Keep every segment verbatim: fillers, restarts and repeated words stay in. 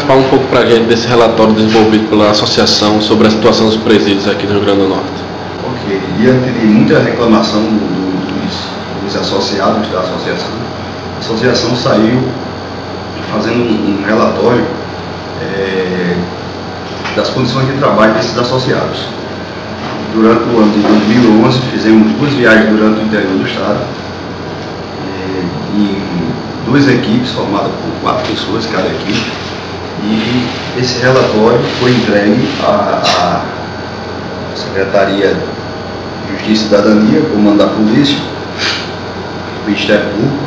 fala um pouco para a gente desse relatório desenvolvido pela associação sobre a situação dos presídios aqui no Rio Grande do Norte. Ok, diante de muita reclamação do, dos, dos associados da associação, a associação saiu fazendo um, um relatório é, das condições de trabalho desses associados. Durante o ano de dois mil e onze, fizemos duas viagens durante o interior do estado, é, em duas equipes formadas por quatro pessoas cada equipe, e esse relatório foi entregue à, à Secretaria de Justiça e Cidadania, Comando da Polícia, Ministério Público,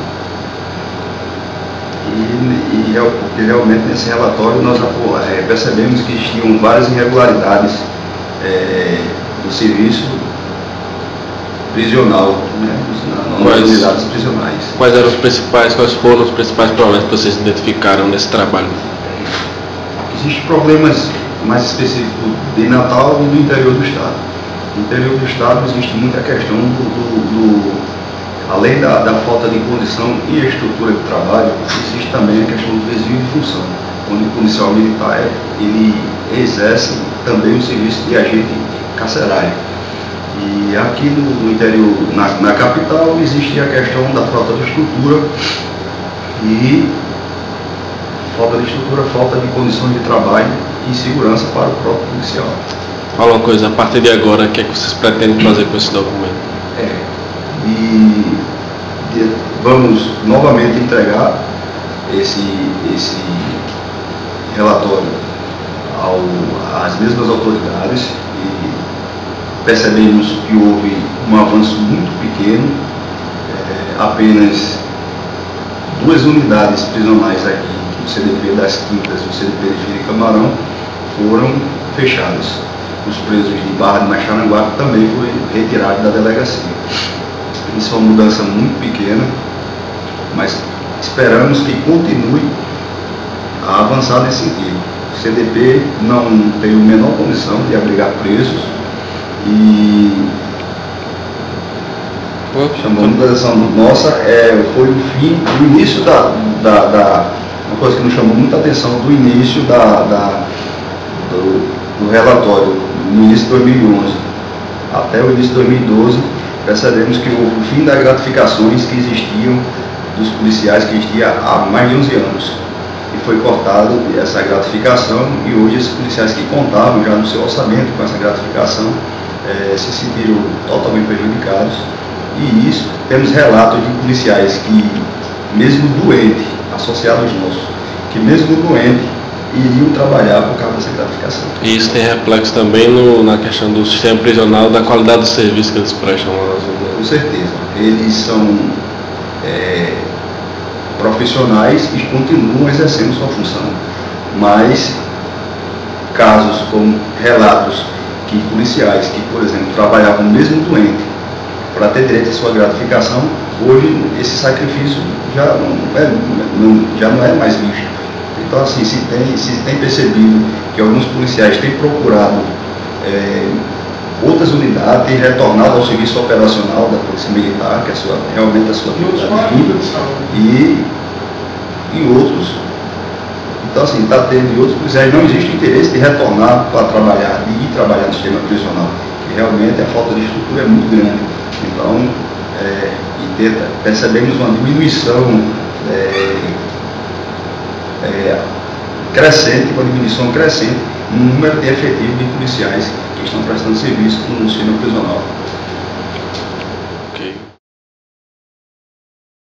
e, e porque realmente nesse relatório nós é, percebemos que existiam várias irregularidades é, do serviço prisional, né, nas quais, unidades prisionais. Quais eram os principais, quais foram os principais problemas que vocês identificaram nesse trabalho? Existem problemas mais específicos de Natal e do interior do estado. No interior do estado existe muita questão do, do, do além da, da falta de condição e estrutura de trabalho, existe também a questão do desvio de função, onde o policial militar ele exerce também o serviço de agente carcerário. E aqui no, no interior, na, na capital, existe a questão da falta de estrutura e falta de estrutura, falta de condições de trabalho e segurança para o próprio policial. Fala uma coisa, a partir de agora, o que é que vocês pretendem fazer com esse documento? É, e, e vamos novamente entregar esse, esse relatório ao, às mesmas autoridades e percebemos que houve um avanço muito pequeno, é, apenas duas unidades prisionais aqui, o C D P das Quintas e o C D P de Fira Camarão, foram fechados. Os presos de Barra de Macharanguá também foi retirado da delegacia. Isso é uma mudança muito pequena, mas esperamos que continue a avançar nesse sentido. O C D P não tem a menor condição de abrigar presos e chamando a atenção nossa, é, foi o fim, o início da, da, da uma coisa que nos chamou muita atenção do início da, da, do, do relatório, no início de dois mil e onze até o início de dois mil e doze, percebemos que houve o fim das gratificações que existiam dos policiais, que existia há mais de onze anos. E foi cortado essa gratificação e hoje esses policiais que contavam já no seu orçamento com essa gratificação é, se sentiram totalmente prejudicados. E isso, temos relatos de policiais que, mesmo doentes, associados nossos, que mesmo doentes, iriam trabalhar por causa dessa gratificação. E isso tem reflexo também no, na questão do sistema prisional, da qualidade do serviço que eles prestam lá nas unidades? Com certeza. Eles são é, profissionais e continuam exercendo sua função. Mas casos como relatos que policiais que, por exemplo, trabalhavam mesmo doente para ter direito à sua gratificação, hoje esse sacrifício já não é, não, já não é mais visto. Então, assim, se tem, se tem percebido que alguns policiais têm procurado é, outras unidades, têm retornado ao serviço operacional da Polícia Militar, que é a sua, realmente a sua atividade fim, e, e outros. Então, assim, está tendo, e outros policiais não existe interesse de retornar para trabalhar, de ir trabalhar no sistema prisional, que realmente a falta de estrutura é muito grande. Então, é, e tenta, percebemos uma diminuição é, é, crescente, uma diminuição crescente no número de efetivos de policiais que estão prestando serviço no sistema prisional.